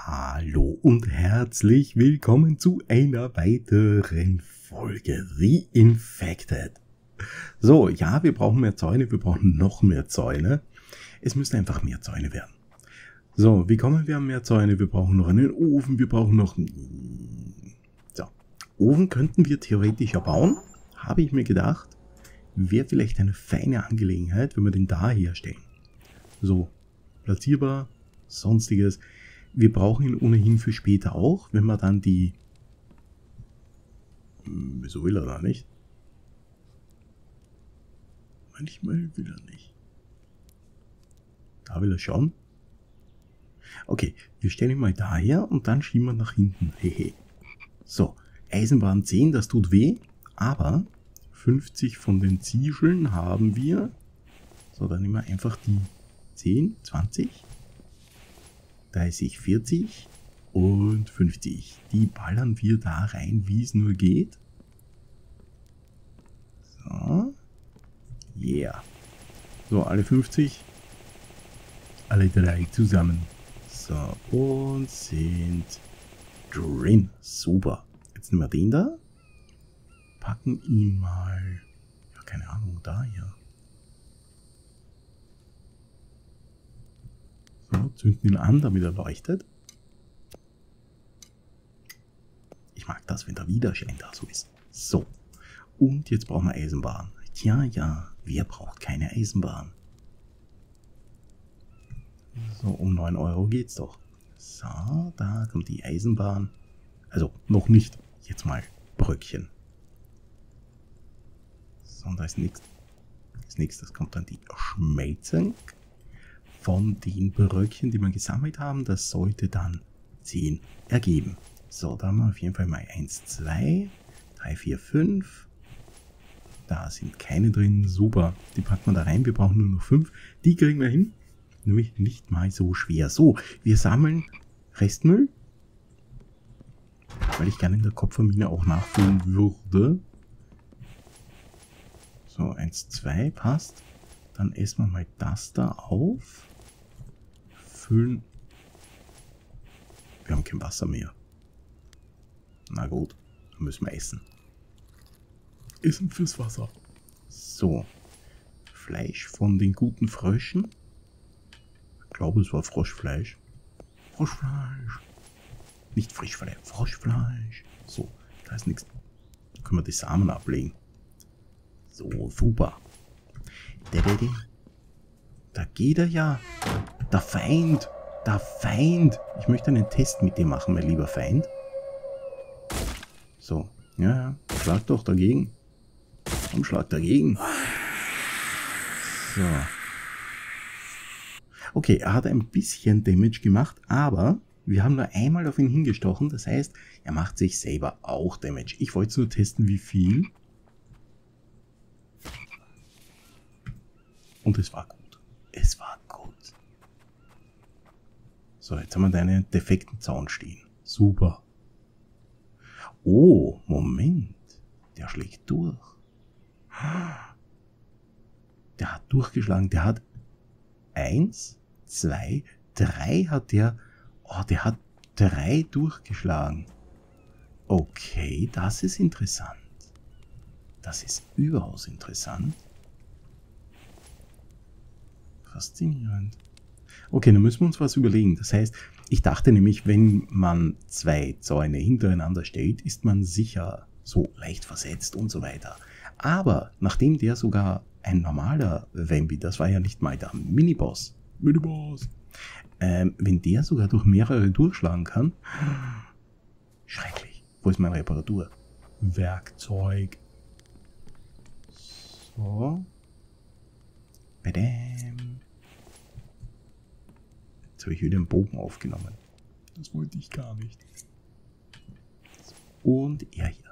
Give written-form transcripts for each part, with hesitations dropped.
Hallo und herzlich willkommen zu einer weiteren Folge The Infected. So, ja, wir brauchen mehr Zäune, wir brauchen noch mehr Zäune. Es müssen einfach mehr Zäune werden. So, wie kommen wir an mehr Zäune? Wir brauchen noch einen Ofen, wir brauchen noch... So, Ofen könnten wir theoretisch erbauen, habe ich mir gedacht. Wäre vielleicht eine feine Angelegenheit, wenn wir den da herstellen. So, platzierbar, sonstiges. Wir brauchen ihn ohnehin für später auch, wenn wir dann die... Wieso will er da nicht? Manchmal will er nicht. Da will er schon. Okay, wir stellen ihn mal daher und dann schieben wir nach hinten. Hehe. So, Eisenbahn 10, das tut weh, aber 50 von den Ziegeln haben wir. So, dann nehmen wir einfach die 10, 20, 30, 40 und 50. Die ballern wir da rein, wie es nur geht. So. Yeah. So, alle 50. Alle 3 zusammen. So, und sind drin. Super. Jetzt nehmen wir den da. Packen ihn mal, ja, keine Ahnung, da hier. So, zünden ihn an, damit er leuchtet. Ich mag das, wenn der Widerschein da so ist. So. Und jetzt brauchen wir Eisenbahn. Tja, ja, wer braucht keine Eisenbahn? So, um 9 Euro geht's doch. So, da kommt die Eisenbahn. Also, noch nicht. Jetzt mal Bröckchen. So, und da ist nichts. Als nächstes kommt dann die Schmelzung von den Bröckchen, die wir gesammelt haben. Das sollte dann 10 ergeben. So, da haben wir auf jeden Fall mal 1, 2, 3, 4, 5. Da sind keine drin. Super, die packen wir da rein. Wir brauchen nur noch 5. Die kriegen wir hin. Nämlich nicht mal so schwer. So, wir sammeln Restmüll. Weil ich gerne in der Kupfermine auch nachfüllen würde. So, 1, 2 passt. Dann essen wir mal das da auf. Füllen. Wir haben kein Wasser mehr. Na gut, dann müssen wir essen. Essen fürs Wasser. So. Fleisch von den guten Fröschen. Ich glaube, es war Froschfleisch. Froschfleisch. Nicht Frischfleisch, Froschfleisch. So, da ist nichts. Da können wir die Samen ablegen. So, super. Da geht er ja. Der Feind. Der Feind. Ich möchte einen Test mit dir machen, mein lieber Feind. So, ja, schlag doch dagegen. Komm, schlag dagegen. So. Okay, er hat ein bisschen Damage gemacht, aber wir haben nur einmal auf ihn hingestochen. Das heißt, er macht sich selber auch Damage. Ich wollte nur testen, wie viel. Und es war gut. Es war gut. So, jetzt haben wir deinen defekten Zaun stehen. Super. Oh, Moment. Der schlägt durch. Der hat durchgeschlagen. Der hat 1, 2, 3 hat der. Oh, der hat 3 durchgeschlagen. Okay, das ist interessant. Das ist überaus interessant. Faszinierend. Okay, dann müssen wir uns was überlegen. Das heißt, ich dachte nämlich, wenn man 2 Zäune hintereinander stellt, ist man sicher so leicht versetzt und so weiter. Aber nachdem der sogar ein normaler Wemby, das war ja nicht mal der Miniboss, wenn der sogar durch mehrere durchschlagen kann, schrecklich. Wo ist meine Reparatur? Werkzeug. So. Badam. Jetzt habe ich wieder den Bogen aufgenommen. Das wollte ich gar nicht. Und er hier.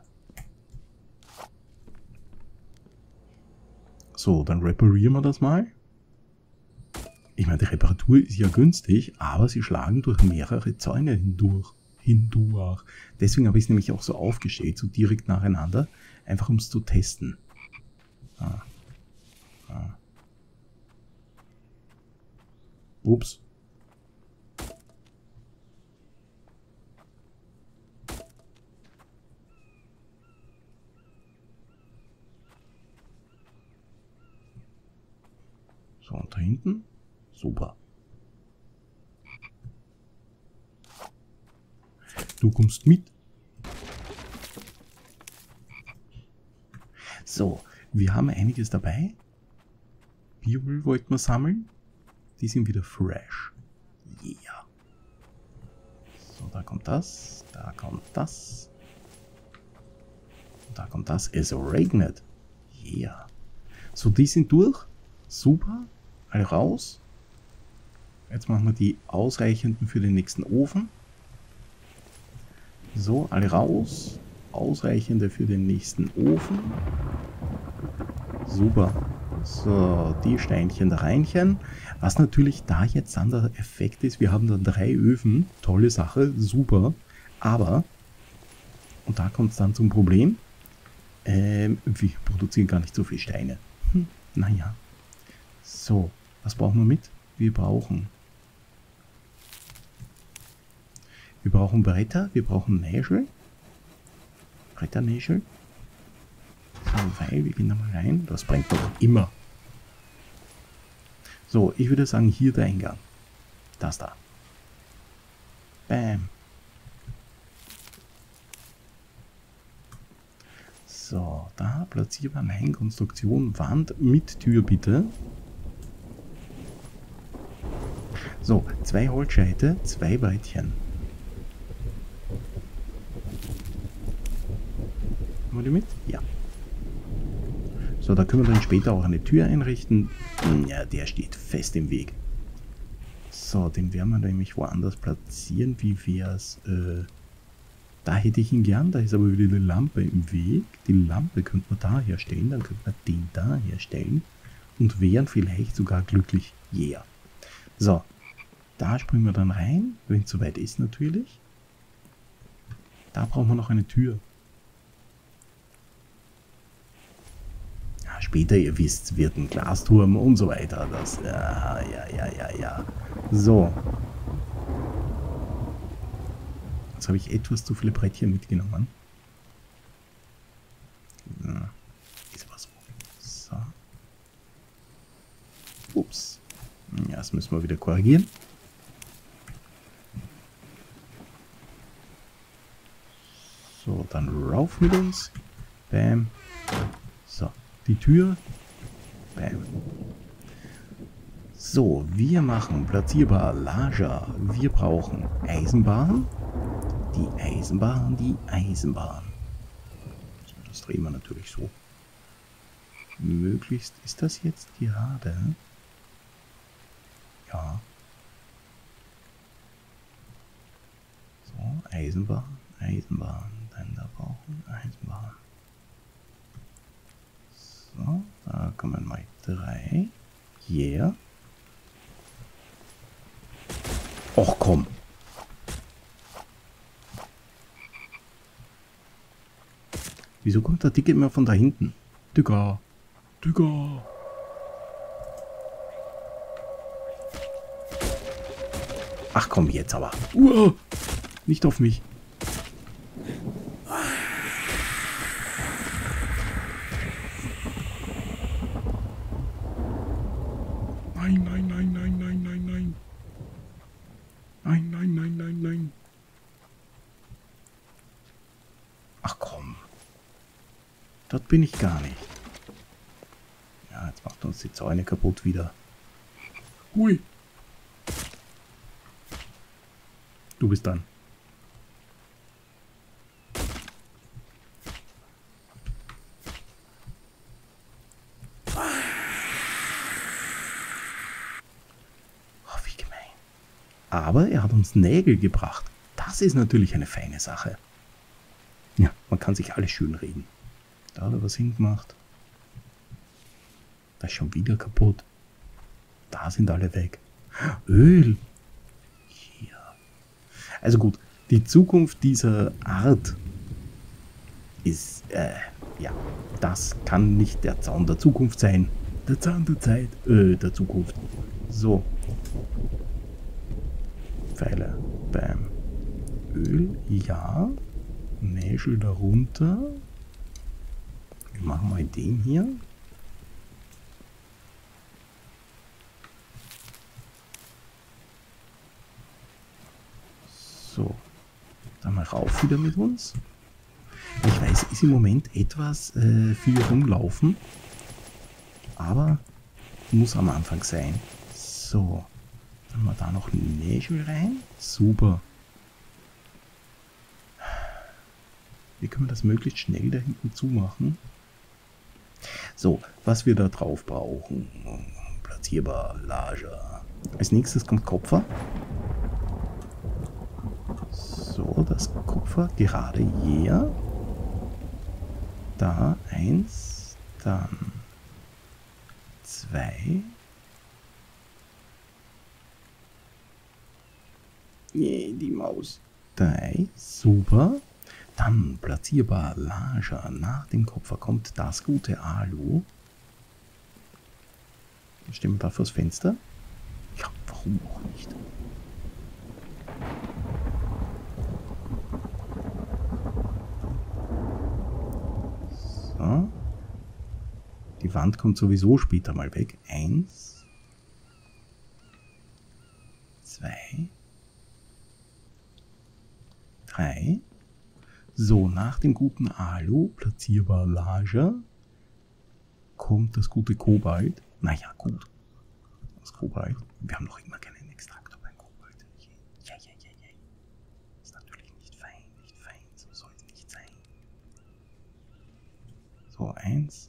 So, dann reparieren wir das mal. Ich meine, die Reparatur ist ja günstig, aber sie schlagen durch mehrere Zäune hindurch. Deswegen habe ich es nämlich auch so aufgestellt, so direkt nacheinander, einfach um es zu testen. Ups. So, und da hinten. Super. Du kommst mit. So, wir haben einiges dabei. Biomüll wollten wir sammeln. Die sind wieder fresh. Yeah. So, da kommt das. Da kommt das. Da kommt das. Es regnet. Yeah. So, die sind durch. Super. Alle raus. Jetzt machen wir die ausreichenden für den nächsten Ofen. So, alle raus. Ausreichende für den nächsten Ofen. Super. So, die Steinchen da reinchen. Was natürlich da jetzt dann der Effekt ist, wir haben dann 3 Öfen. Tolle Sache, super. Aber, und da kommt es dann zum Problem, wir produzieren gar nicht so viel Steine. Naja. So, was brauchen wir mit? Wir brauchen Bretter, wir brauchen Nägel. Bretternägel. So, weil, wir gehen da mal rein. Das brennt doch immer. So, ich würde sagen, hier der Eingang. Das da. Bam. So, da platzieren wir meine Konstruktion. Wand mit Tür bitte. So, 2 Holzscheite, 2 Brettchen. Haben wir die mit? Ja. So, da können wir dann später auch eine Tür einrichten. Ja, der steht fest im Weg. So, den werden wir nämlich woanders platzieren. Wie wäre es? Da hätte ich ihn gern. Da ist aber wieder eine Lampe im Weg. Die Lampe könnte man da herstellen. Dann könnte man den da herstellen. Und wären vielleicht sogar glücklich. Yeah. So, da springen wir dann rein. Wenn es soweit ist natürlich. Da brauchen wir noch eine Tür. Später, ihr wisst, wird ein Glasturm und so weiter. Das, ja. So. Jetzt habe ich etwas zu viele Brettchen mitgenommen. Ja, ist aber so. So. Ups. Ja, das müssen wir wieder korrigieren. So, dann rauf mit uns. Bam. So. Die Tür. Bam. So, wir machen platzierbar Lager. Wir brauchen Eisenbahn. Die Eisenbahn, die Eisenbahn. So, das drehen wir natürlich so. Möglichst ist das jetzt gerade. Ja. So, Eisenbahn, Eisenbahn. Dann da brauchen wir Eisenbahn. So, da kommen mal 3. Yeah. Och komm. Wieso kommt der Dicke immer von da hinten? Digga. Digga. Ach komm, jetzt aber. Nicht auf mich. Nein, nein, nein, nein, nein, nein, nein. Nein, nein, nein, nein, nein. Ach komm. Dort bin ich gar nicht. Ja, jetzt macht uns die Zäune kaputt wieder. Hui. Du bist dran. Aber er hat uns Nägel gebracht. Das ist natürlich eine feine Sache. Ja, man kann sich alles schön reden. Da hat er was hingemacht. Das ist schon wieder kaputt. Da sind alle weg. Öl. Hier. Also gut, die Zukunft dieser Art ist, ja, das kann nicht der Zaun der Zukunft sein. Der Zaun der Zeit, der Zukunft. So. Pfeile. Bam. Öl, ja. Nägel darunter. Wir machen mal den hier. So. Dann mal rauf wieder mit uns. Ich weiß, ist im Moment etwas viel rumlaufen. Aber muss am Anfang sein. So. Dann haben wir da noch Nägel rein. Super. Wie können wir das möglichst schnell da hinten zumachen? So, was wir da drauf brauchen. Platzierbar, Lager. Als nächstes kommt Kupfer. So, das Kupfer gerade hier. Da 1, dann 2. Nee, die Maus. 3, super. Dann platzierbar Lager. Nach dem Kupfer kommt das gute Alu. Stehen wir da fürs Fenster? Ja, warum auch nicht? So. Die Wand kommt sowieso später mal weg. 1, 2, 3. So, nach dem guten Alu, platzierbar Lager, kommt das gute Kobalt. Naja, gut. Das Kobalt. Wir haben noch immer keinen Extraktor beim Kobalt. Ja. Ist natürlich nicht fein, so soll es nicht sein. So, 1,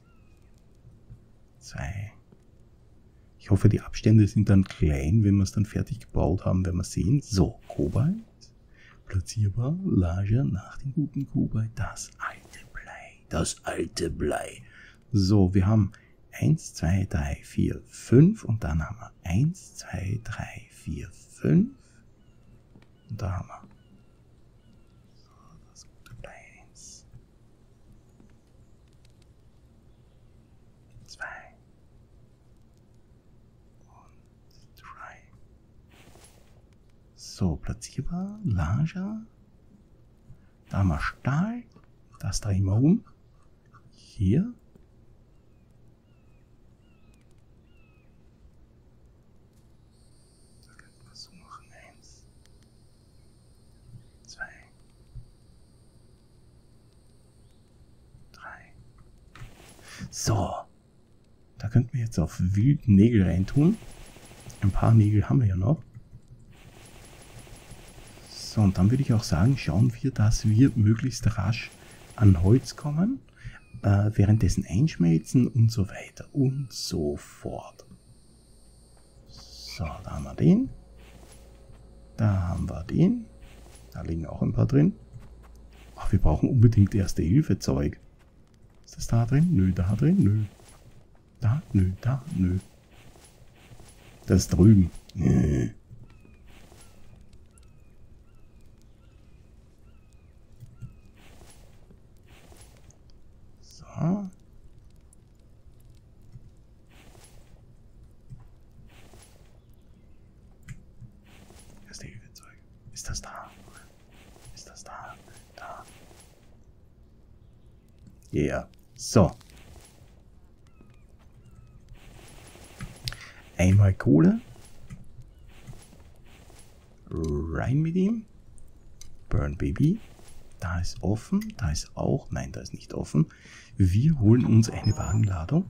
2. Ich hoffe, die Abstände sind dann klein, wenn wir es dann fertig gebaut haben, werden wir sehen. So, Kobalt. Platzierbar, Lager nach dem guten Kobalt, das alte Blei. So, wir haben 1, 2, 3, 4, 5 und dann haben wir 1, 2, 3, 4, 5 und da haben wir so, das gute Blei 1, 2 und 3. So, platzierbar, Lager. Da haben wir Stahl. Das drehen wir um. Hier. Da könnten wir so machen. 1, 2, 3. So. Da könnten wir jetzt auf wild Nägel reintun. Ein paar Nägel haben wir ja noch. So, und dann würde ich auch sagen, schauen wir, dass wir möglichst rasch an Holz kommen, währenddessen einschmelzen und so weiter und so fort. So, da haben wir den. Da haben wir den. Da liegen auch ein paar drin. Ach, wir brauchen unbedingt Erste-Hilfe-Zeug. Ist das da drin? Nö, da drin? Nö. Da? Nö, da? Nö. Das drüben. Nö. So. Erste-Hilfe-Zeug. Ist das da? Ist das da? Da. Ja. Yeah. So. Einmal Kohle. Rein mit ihm. Burn Baby. Da ist offen. Da ist auch. Nein, da ist nicht offen. Wir holen uns eine Wagenladung.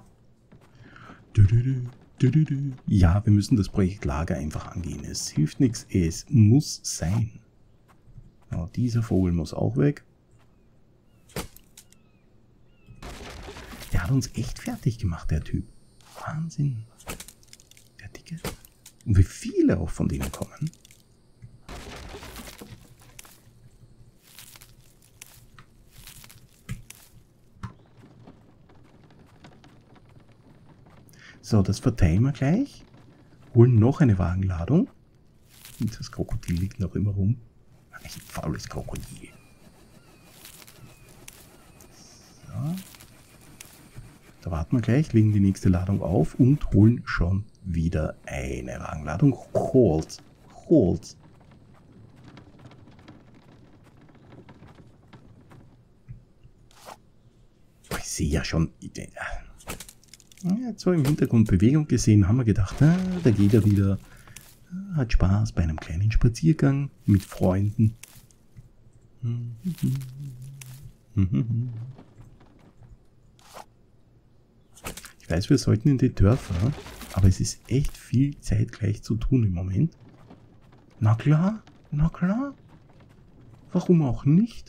Ja, wir müssen das Projekt Lager einfach angehen. Es hilft nichts. Es muss sein. Oh, dieser Vogel muss auch weg. Der hat uns echt fertig gemacht, der Typ. Wahnsinn. Der Dicke. Und wie viele auch von denen kommen. So, das verteilen wir gleich. Holen noch eine Wagenladung. Und das Krokodil liegt noch immer rum. Ein faules Krokodil. So. Da warten wir gleich, legen die nächste Ladung auf und holen schon wieder eine Wagenladung. Holz. Holz. Ich sehe ja schon... Ja, so im Hintergrund Bewegung gesehen, haben wir gedacht, da geht er wieder. Hat Spaß bei einem kleinen Spaziergang mit Freunden. Ich weiß, wir sollten in die Dörfer, aber es ist echt viel zeitgleich zu tun im Moment. Na klar, na klar. Warum auch nicht?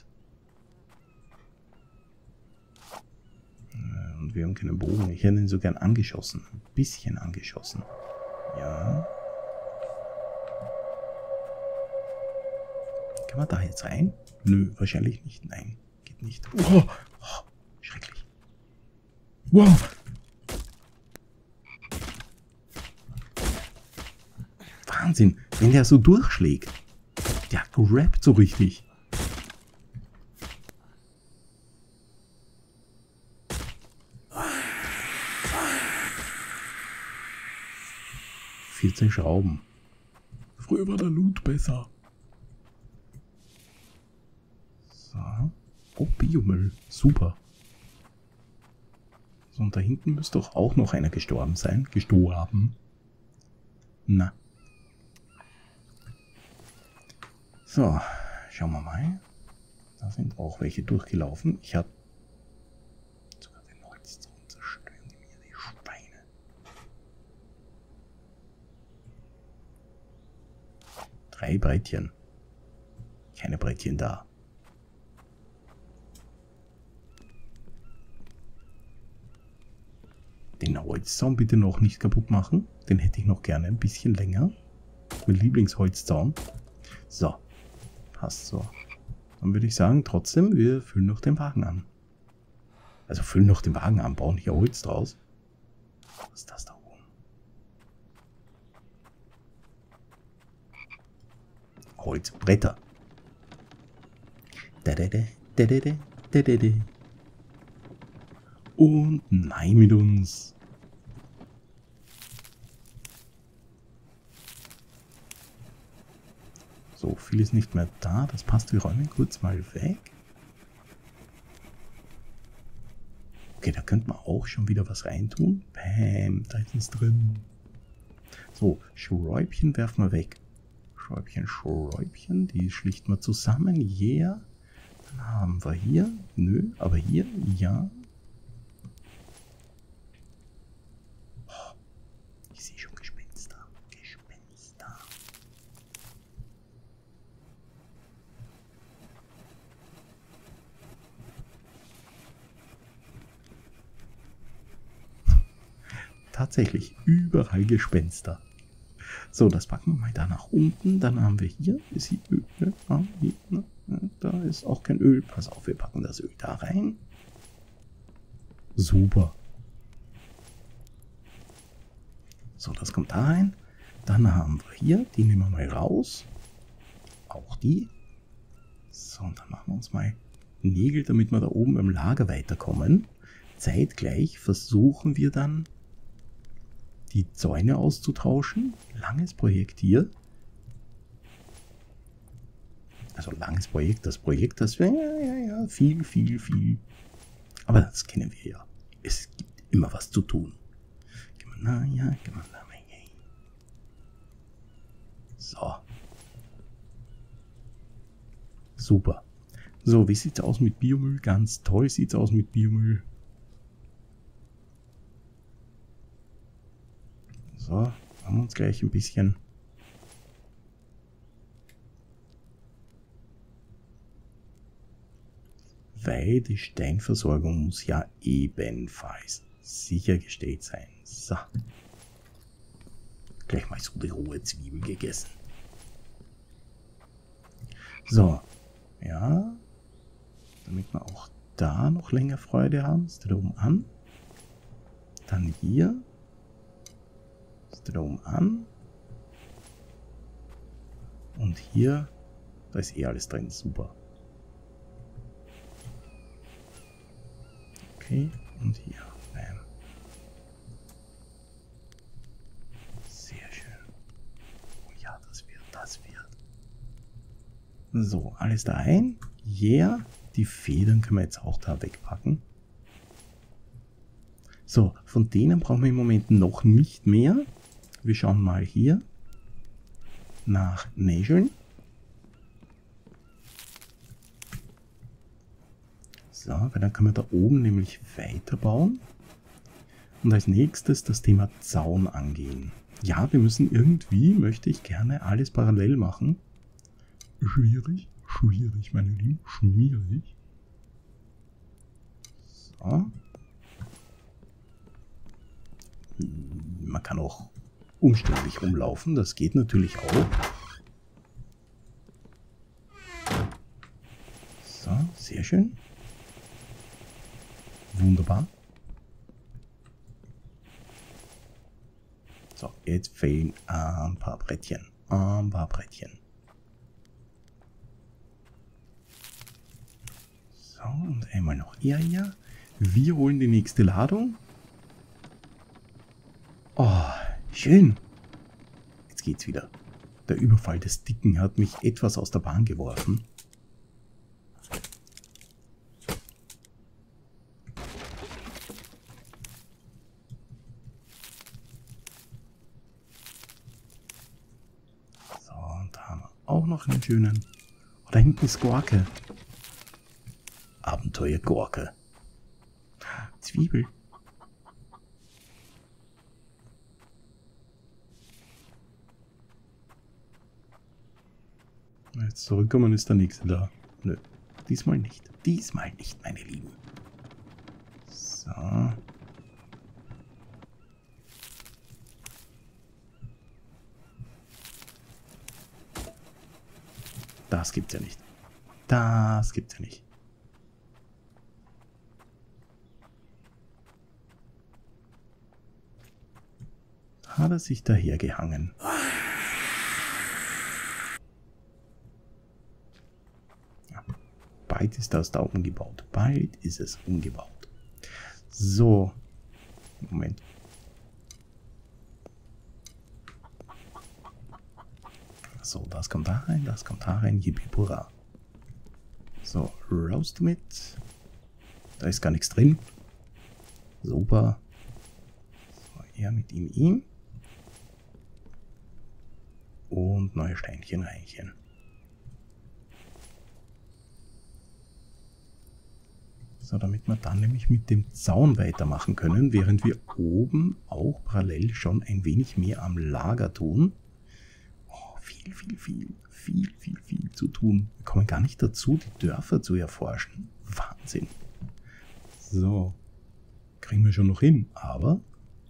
Und wir haben keinen Bogen. Ich hätte ihn so gern angeschossen. Ein bisschen angeschossen. Ja. Kann man da jetzt rein? Nö, wahrscheinlich nicht. Nein, geht nicht. Oh, oh, schrecklich. Wow. Wahnsinn, wenn der so durchschlägt. Der rappt so richtig. ...14 Schrauben. Früher war der Loot besser. So. Oh, Biomüll. Super. So, und da hinten müsste doch auch noch einer gestorben sein. Gestorben. Na. So, schauen wir mal. Da sind auch welche durchgelaufen. Ich habe sogar den Holzzaun zerstören, die mir die Schweine. Drei Brettchen. Keine Brettchen da. Den Holzzaun bitte noch nicht kaputt machen. Den hätte ich noch gerne ein bisschen länger. Mein Lieblingsholzzaun. So. Passt so. Dann würde ich sagen, trotzdem, wir füllen noch den Wagen an. Also füllen noch den Wagen an, bauen hier Holz draus. Was ist das da oben? Holzbretter. Und nein mit uns. So, viel ist nicht mehr da. Das passt. Wir räumen kurz mal weg. Okay, da könnte man auch schon wieder was reintun. Bam, da ist es drin. So, Schräubchen werfen wir weg. Schräubchen, Schräubchen. Die schlichten wir zusammen. Yeah. Dann haben wir hier. Nö, aber hier. Ja. Oh, ich sehe schon Gespenster. Gespenster. Tatsächlich, überall Gespenster. So, das packen wir mal da nach unten. Dann haben wir hier, ist hier Öl. Ah, hier, ne? Da ist auch kein Öl. Pass auf, wir packen das Öl da rein. Super. So, das kommt da rein. Dann haben wir hier, die nehmen wir mal raus. Auch die. So, und dann machen wir uns mal Nägel, damit wir da oben im Lager weiterkommen. Zeitgleich versuchen wir dann, die Zäune auszutauschen. Langes Projekt hier. Also langes Projekt, das wir, ja, viel. Aber das kennen wir ja. Es gibt immer was zu tun. So. Super. So, wie sieht's aus mit Biomüll? Ganz toll sieht's aus mit Biomüll. So, haben wir uns gleich ein bisschen. Weil die Steinversorgung muss ja ebenfalls sichergestellt sein. So. Gleich mal so die rohe Zwiebel gegessen. So. Ja. Damit wir auch da noch länger Freude haben. Ist der da oben an. Dann hier. Ist der da oben an. Und hier. Da ist eh alles drin. Super. Okay, und hier. Bam. Sehr schön. Oh ja, das wird. So, alles da ein. Yeah. Die Federn können wir jetzt auch da wegpacken. So, von denen brauchen wir im Moment noch nicht mehr. Wir schauen mal hier nach Nägeln. So, weil dann können wir da oben nämlich weiterbauen. Und als nächstes das Thema Zaun angehen. Ja, wir müssen irgendwie, möchte ich gerne alles parallel machen. Schwierig, schwierig, meine Lieben, schwierig. So. Man kann auch umständlich rumlaufen, das geht natürlich auch. So, sehr schön. Wunderbar. So, jetzt fehlen ein paar Brettchen. Ein paar Brettchen. So, und einmal noch er hier. Wir holen die nächste Ladung. Oh, schön. Jetzt geht's wieder. Der Überfall des Dicken hat mich etwas aus der Bahn geworfen. So, und da haben wir auch noch einen schönen. Oh, da hinten ist Gorke. Abenteuer Gorke. Zwiebel. Jetzt zurückkommen ist der nächste da. Nö, diesmal nicht. Diesmal nicht, meine Lieben. So. Das gibt's ja nicht. Das gibt's ja nicht. Hat er sich daher gehangen. Ja. Bald ist das da umgebaut. Bald ist es umgebaut. So. Moment. So, das kommt da rein, das kommt da rein. Yippie-Pura. So, raus damit. Da ist gar nichts drin. Super. So, er mit ihm. Und neue Steinchen reinchen. So, damit wir dann nämlich mit dem Zaun weitermachen können, während wir oben auch parallel schon ein wenig mehr am Lager tun. Oh, viel zu tun. Wir kommen gar nicht dazu, die Dörfer zu erforschen. Wahnsinn. So, kriegen wir schon noch hin, aber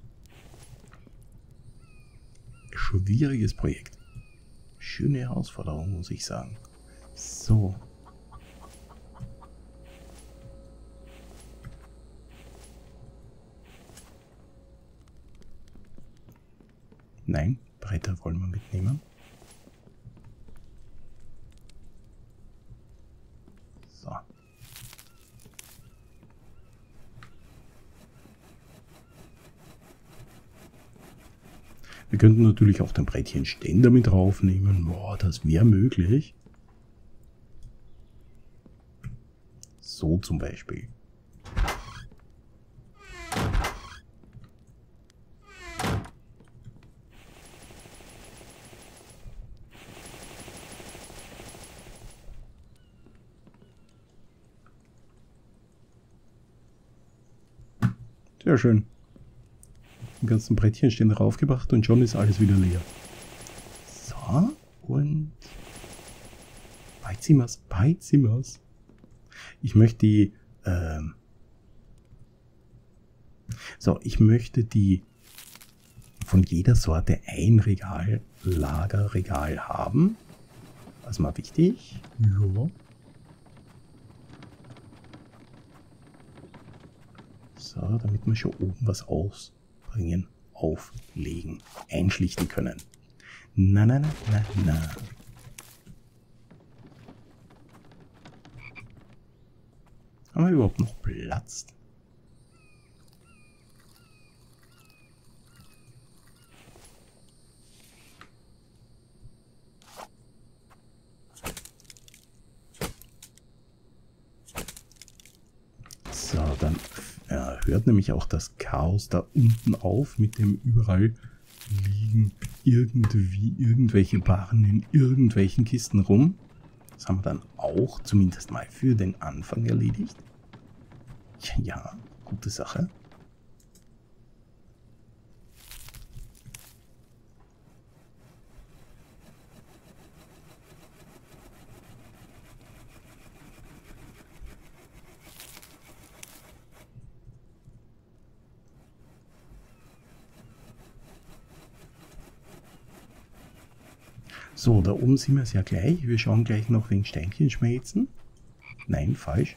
schwieriges Projekt. Schöne Herausforderung, muss ich sagen. So. Nein, Bretter wollen wir mitnehmen. So. Wir könnten natürlich auch den Brettchenständer mit draufnehmen. Boah, das wäre möglich. So zum Beispiel. Sehr schön. Die ganzen Brettchen stehen draufgebracht und schon ist alles wieder leer. So, und bald sind wir's, bald sind wir's. Ich möchte die, ich möchte die von jeder Sorte ein Regal, Lagerregal haben. Das ist mal wichtig. Ja. So, damit wir schon oben was ausbringen, auflegen, einschlichten können. Na. Haben wir überhaupt noch Platz? So, dann hört nämlich auch das Chaos da unten auf, mit dem überall liegen irgendwie irgendwelche Barren in irgendwelchen Kisten rum. Das haben wir dann auch zumindest mal für den Anfang erledigt. Ja, gute Sache. So, da oben sind wir es ja gleich. Wir schauen gleich noch wegen Steinchen schmelzen. Nein, falsch.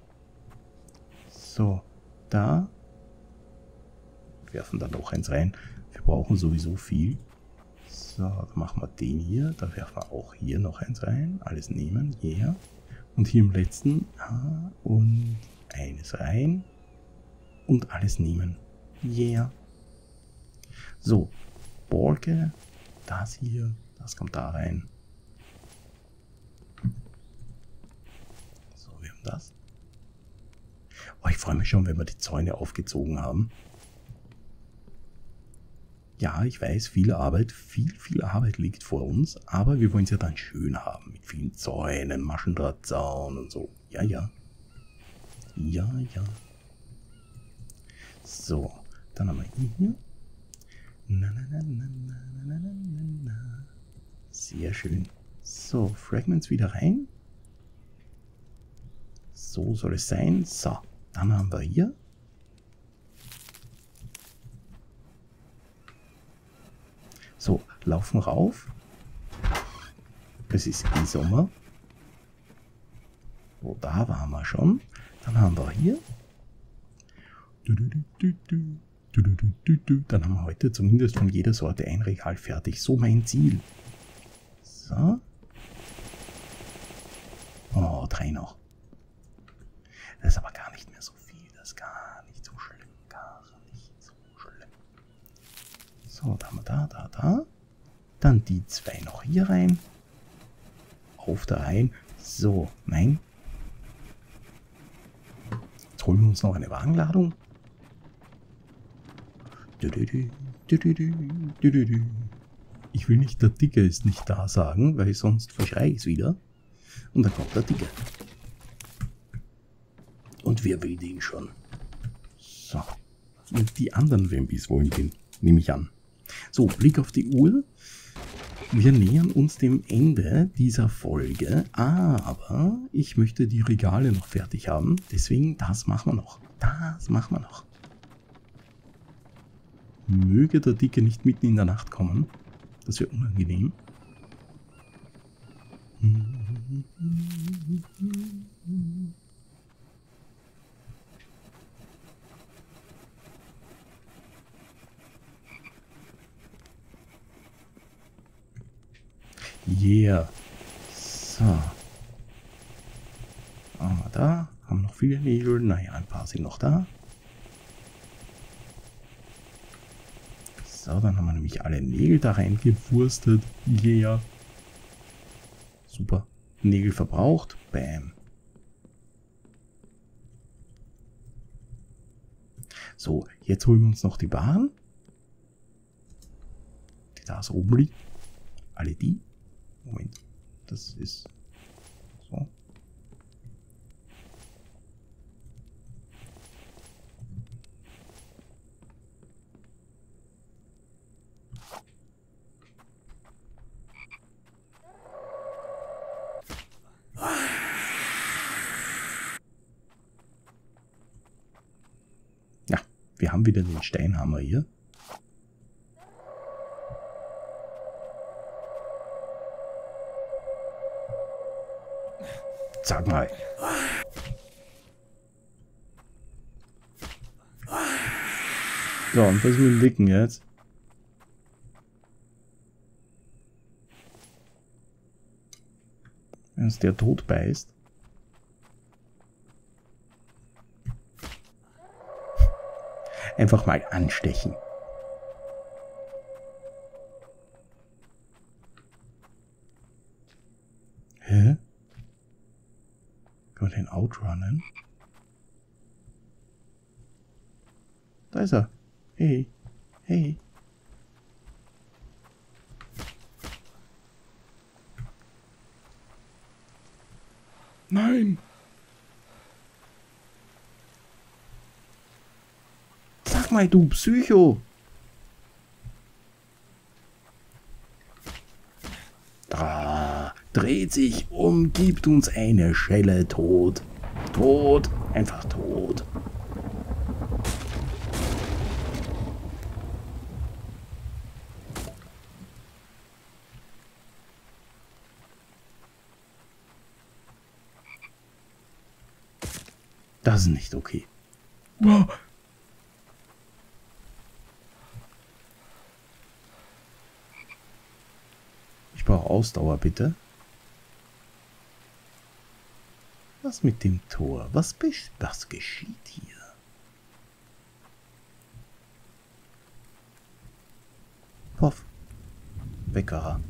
So, da. Werfen da noch eins rein. Wir brauchen sowieso viel. So, dann machen wir den hier. Da werfen wir auch hier noch eins rein. Alles nehmen. Yeah. Und hier im letzten. Und eines rein. Und alles nehmen. Yeah. So, Borke. Das hier. Das kommt da rein. So, wir haben das. Oh, ich freue mich schon, wenn wir die Zäune aufgezogen haben. Ja, ich weiß, viel Arbeit liegt vor uns, aber wir wollen es ja dann schön haben. Mit vielen Zäunen, Maschendrahtzaun und so. Ja, ja. Ja, ja. So, dann haben wir hier. Na, na, na, na, na, na, na, na, na. Sehr schön. So, Fragments wieder rein. So soll es sein. So, dann haben wir hier. So, laufen rauf. Es ist eh Sommer. So, da waren wir schon. Dann haben wir hier. Dann haben wir heute zumindest von jeder Sorte ein Regal fertig. So mein Ziel. So. Oh, 3 noch. Das ist aber gar nicht mehr so viel. Das ist gar nicht so schlimm. Gar nicht so schlimm. So, da haben wir da. Dann die 2 noch hier rein. Auf da rein. So, nein. Jetzt holen wir uns noch eine Wagenladung. Ich will nicht, der Dicke ist nicht da sagen, weil sonst verschreie ich es wieder. Und dann kommt der Dicke. Und wer will den schon? So. Und die anderen Wampis wollen den, nehme ich an. So, Blick auf die Uhr. Wir nähern uns dem Ende dieser Folge, aber ich möchte die Regale noch fertig haben. Deswegen, das machen wir noch. Das machen wir noch. Möge der Dicke nicht mitten in der Nacht kommen. Das wäre unangenehm. Yeah. So. Da haben wir noch viele Nägel. Naja, ein paar sind noch da. So, dann haben wir nämlich alle Nägel da reingewurstet. Yeah. Super. Nägel verbraucht. Bam. So, jetzt holen wir uns noch die Waren. Die da so oben liegen. Alle die. Moment. Das ist so. Ja, wir haben wieder den Steinhammer hier. Sag mal. So, und was mit dem Dicken jetzt? Wenn es der tot beißt. Einfach mal anstechen. Hä? Können wir den outrunnen? Da ist er. Hey. Hey. Nein. Auf mal, du Psycho! Da, dreht sich um, gibt uns eine Schelle, tot. Tot, einfach tot. Das ist nicht okay. Wow. Ich brauche Ausdauer, bitte. Was mit dem Tor? Was geschieht hier? Poff. Wecker.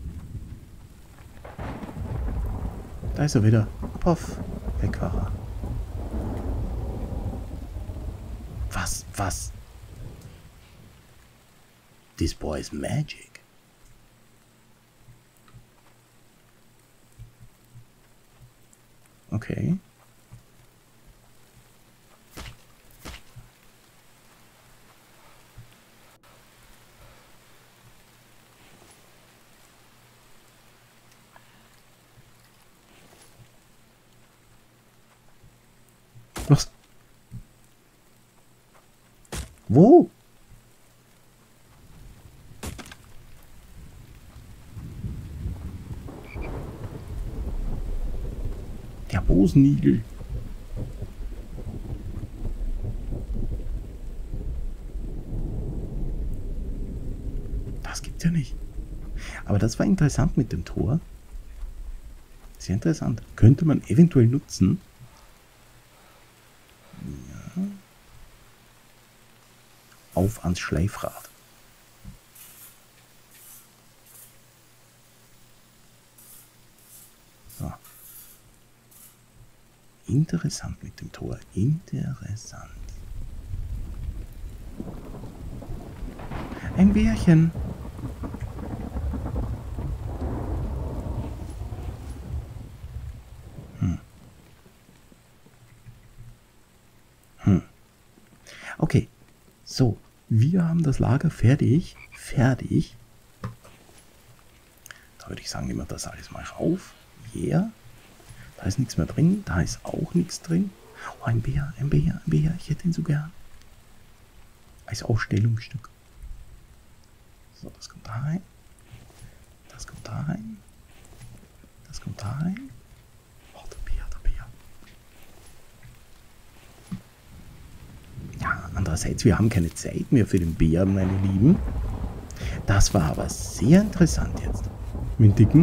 Da ist er wieder. Poff. Wecker. Was? This boy is magic. Okay. Was? Wo? Der Bosenigel. Das gibt's ja nicht. Aber das war interessant mit dem Tor. Sehr interessant. Könnte man eventuell nutzen. Ja. Auf ans Schleifrad. So. Interessant mit dem Tor. Interessant. Ein Bärchen. Okay. So. Wir haben das Lager fertig. Da würde ich sagen, nehmen wir das alles mal rauf. Yeah. Da ist nichts mehr drin. Da ist auch nichts drin. Oh, ein Bär. Ich hätte ihn so gern. Als Ausstellungsstück. So, das kommt da rein. Das kommt da rein. Das kommt da rein. Oh, der Bär. Ja, andererseits, wir haben keine Zeit mehr für den Bären, meine Lieben. Das war aber sehr interessant jetzt. Mit Dicken.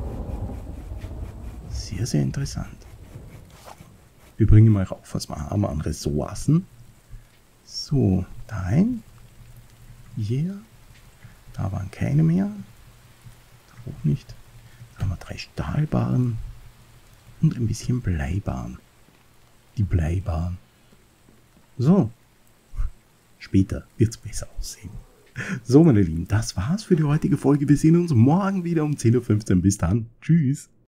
Sehr, sehr interessant. Wir bringen mal rauf, was wir haben an Ressourcen. So, da rein. Hier. Da waren keine mehr. Da auch nicht. Da haben wir 3 Stahlbahnen. Und ein bisschen Bleibahn. Die Bleibahn. So. Später wird es besser aussehen. So, meine Lieben, das war's für die heutige Folge. Wir sehen uns morgen wieder um 10:15 Uhr. Bis dann. Tschüss.